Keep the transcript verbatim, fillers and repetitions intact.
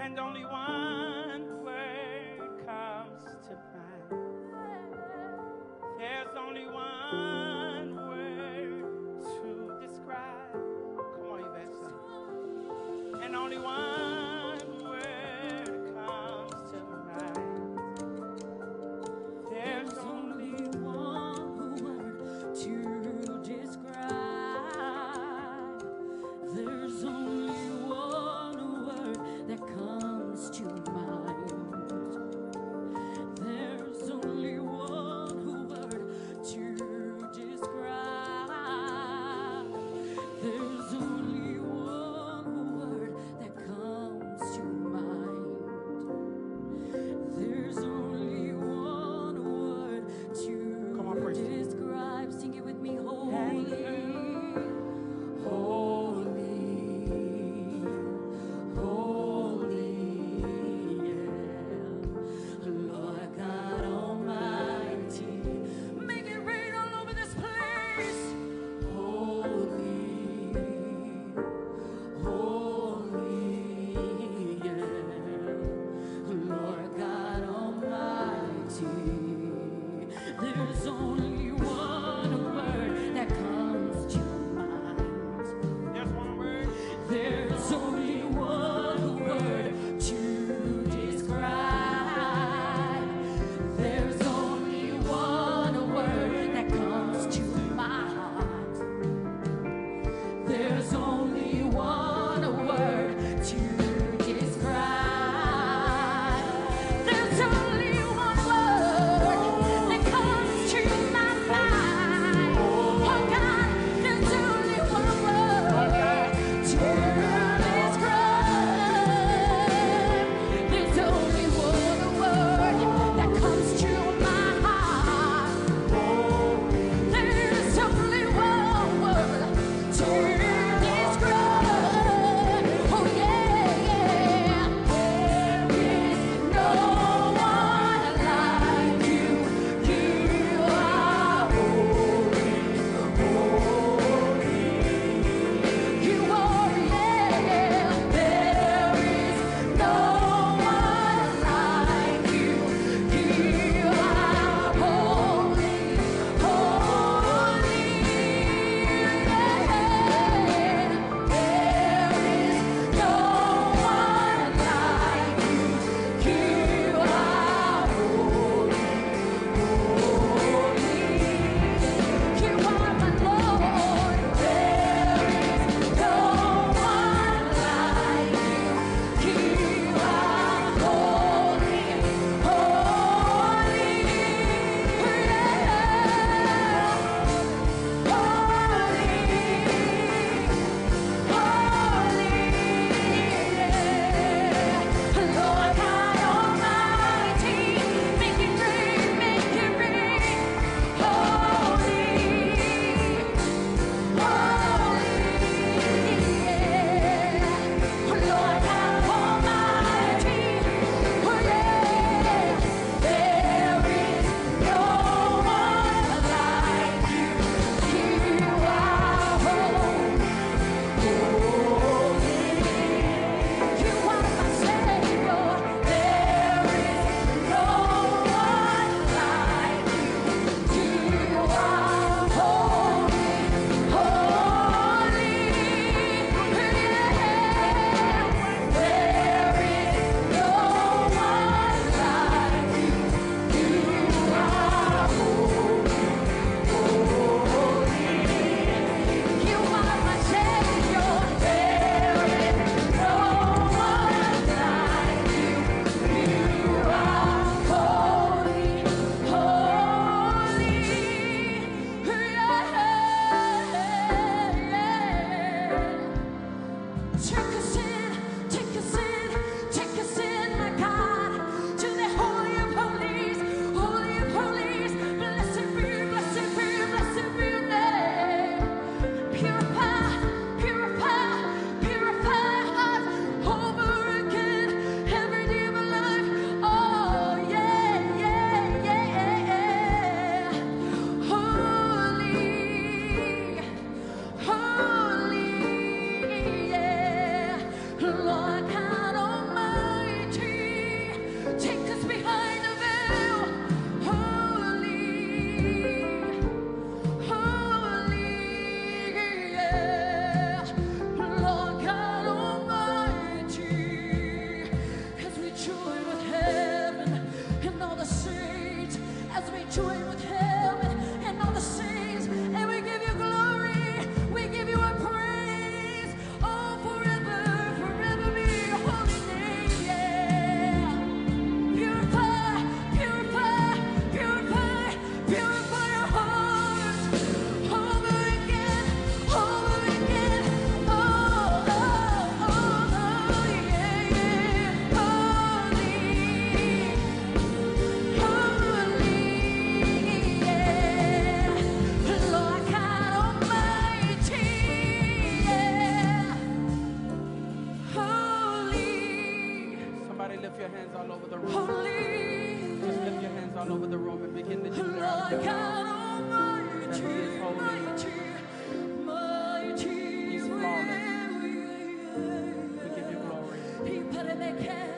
and only one word comes to mind. There's only one word to describe. Come on, Yvette. And only one word comes to mind. There's only one word to describe. There's only one word that comes to mind. lift your hands all over the room. Just lift your hands all over the room and begin to declare that He is holy. He's flawless. We give you glory.